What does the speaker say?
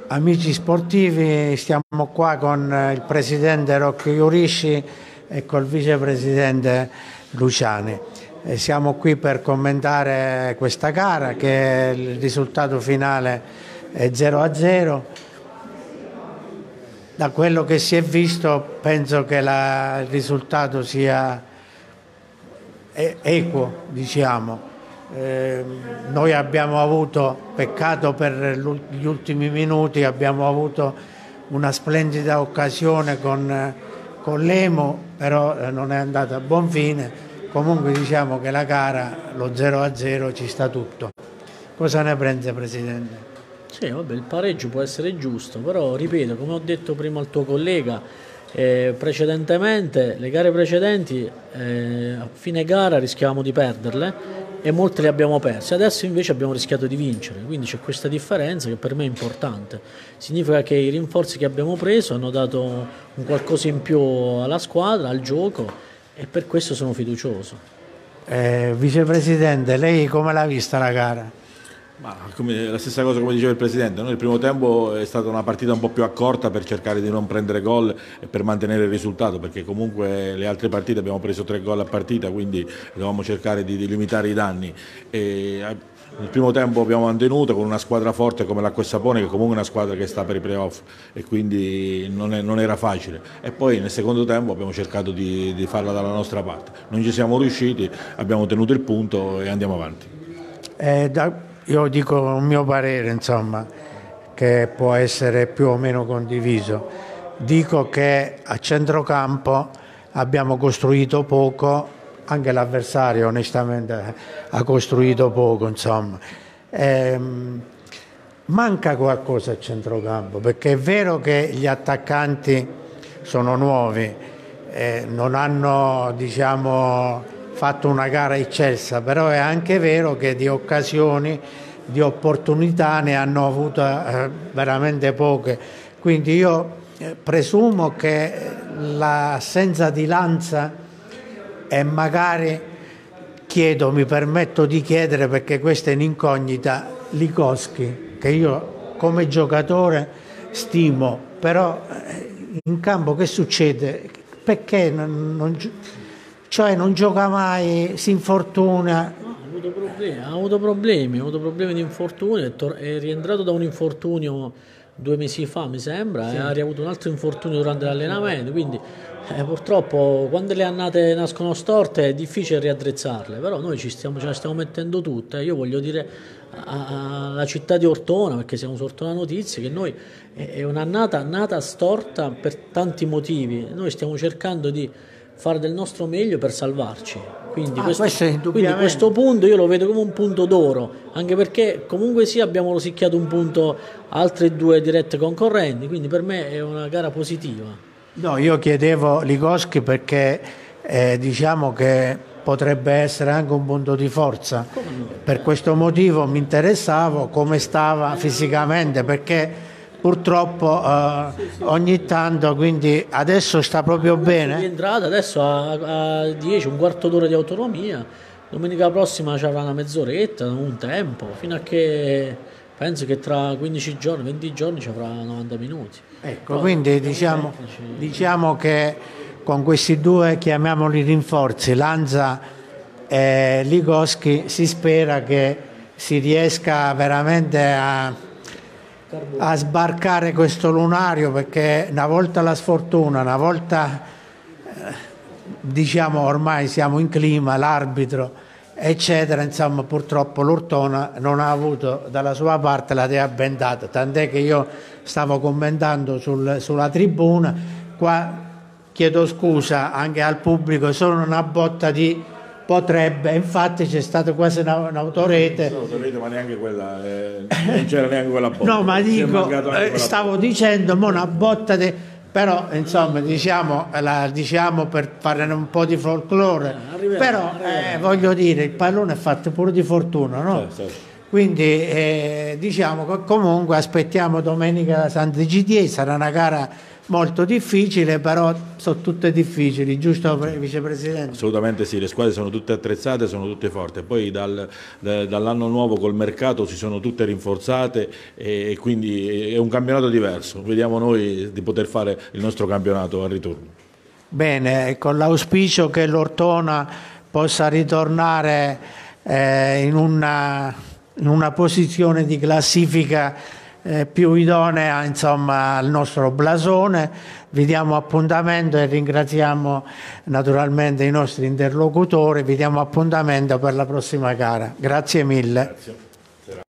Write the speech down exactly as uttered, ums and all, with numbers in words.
Amici sportivi, stiamo qua con il presidente Rocco Iurisci e col vicepresidente Luciani. E siamo qui per commentare questa gara, che il risultato finale è zero a zero. Da quello che si è visto penso che la, il risultato sia equo, diciamo. Eh, noi abbiamo avuto, peccato per gli ultimi minuti, abbiamo avuto una splendida occasione con, con l'Emo, però eh, non è andata a buon fine. Comunque diciamo che la gara, lo zero a zero, ci sta tutto. Cosa ne prende, Presidente? Sì, vabbè, il pareggio può essere giusto, però ripeto, come ho detto prima al tuo collega, eh, precedentemente, le gare precedenti, eh, a fine gara rischiavamo di perderle e molte le abbiamo perse, adesso invece abbiamo rischiato di vincere, quindi c'è questa differenza che per me è importante. Significa che i rinforzi che abbiamo preso hanno dato un qualcosa in più alla squadra, al gioco, e per questo sono fiducioso. Eh, Vicepresidente, lei come l'ha vista la gara? Ma come, la stessa cosa come diceva il Presidente, noi il primo tempo è stata una partita un po' più accorta per cercare di non prendere gol e per mantenere il risultato, perché comunque le altre partite abbiamo preso tre gol a partita, quindi dovevamo cercare di, di limitare i danni. E, nel primo tempo abbiamo mantenuto con una squadra forte come l'Acqua e Sapone, che comunque è una squadra che sta per i playoff, e quindi non, è, non era facile. E poi nel secondo tempo abbiamo cercato di, di farla dalla nostra parte. Non ci siamo riusciti, abbiamo tenuto il punto e andiamo avanti. Eh, da... Io dico un mio parere, insomma, che può essere più o meno condiviso. Dico che a centrocampo abbiamo costruito poco, anche l'avversario onestamente ha costruito poco, insomma. Ehm, manca qualcosa a centrocampo, perché è vero che gli attaccanti sono nuovi, eh, non hanno, diciamo, fatto una gara eccelsa, però è anche vero che di occasioni, di opportunità ne hanno avute eh, veramente poche. Quindi io eh, presumo che l'assenza di Lanza, e magari chiedo, mi permetto di chiedere perché questa è un'incognita, Likoski, che io come giocatore stimo, però eh, in campo che succede? Perché non, non Cioè non gioca mai, si infortuna? No, ha avuto problemi, ha avuto problemi, ha avuto problemi di infortunio, è, è rientrato da un infortunio due mesi fa mi sembra, sì. E ha riavuto un altro infortunio durante l'allenamento, quindi eh, purtroppo quando le annate nascono storte è difficile riaddrezzarle, però noi ci stiamo, ce la stiamo mettendo tutte. Io voglio dire alla città di Ortona, perché siamo su Ortona Notizie, che noi è un'annata nata storta per tanti motivi, noi stiamo cercando di fare del nostro meglio per salvarci, quindi, ah, questo, questo quindi questo punto io lo vedo come un punto d'oro, anche perché comunque sì abbiamo rosicchiato un punto altre due dirette concorrenti, quindi per me è una gara positiva. No, io chiedevo Likoski perché eh, diciamo che potrebbe essere anche un punto di forza, no? Per questo motivo mi interessavo come stava fisicamente, perché purtroppo uh, sì, sì, ogni tanto, quindi adesso sta proprio adesso bene. È entrata, adesso ha dieci, un quarto d'ora di autonomia, domenica prossima ci avrà una mezz'oretta, un tempo, fino a che penso che tra quindici giorni, venti giorni ci avrà novanta minuti. Ecco, però, quindi diciamo, diciamo che con questi due, chiamiamoli rinforzi, Lanza e Likoski, si spera che si riesca veramente a a sbarcare questo lunario, perché una volta la sfortuna, una volta eh, diciamo ormai siamo in clima, l'arbitro eccetera, insomma purtroppo l'Ortona non ha avuto dalla sua parte la dea bendata, tant'è che io stavo commentando sul, sulla tribuna, qua chiedo scusa anche al pubblico, sono una botta di potrebbe, infatti c'è stata quasi un'autorete. Un'autorete, ma neanche quella, eh, non c'era neanche quella botta. No, ma dico, eh, stavo botta. dicendo, mo una botta di... Però, insomma, diciamo, la, diciamo per fare un po' di folklore, eh, arriverà, però arriverà. Eh, voglio dire, il pallone è fatto pure di fortuna, no? Certo, certo. Quindi eh, diciamo che comunque aspettiamo domenica la Sant'Egidio, sarà una gara molto difficile, però sono tutte difficili, giusto Vicepresidente? Assolutamente sì, le squadre sono tutte attrezzate, sono tutte forti, poi dal, da, dall'anno nuovo col mercato si sono tutte rinforzate e, e quindi è un campionato diverso, vediamo noi di poter fare il nostro campionato al ritorno. Bene, con l'auspicio che l'Ortona possa ritornare eh, in, una, in una posizione di classifica Eh, più idonea insomma al nostro blasone. Vi diamo appuntamento e ringraziamo naturalmente i nostri interlocutori, vi diamo appuntamento per la prossima gara. Grazie mille. Grazie.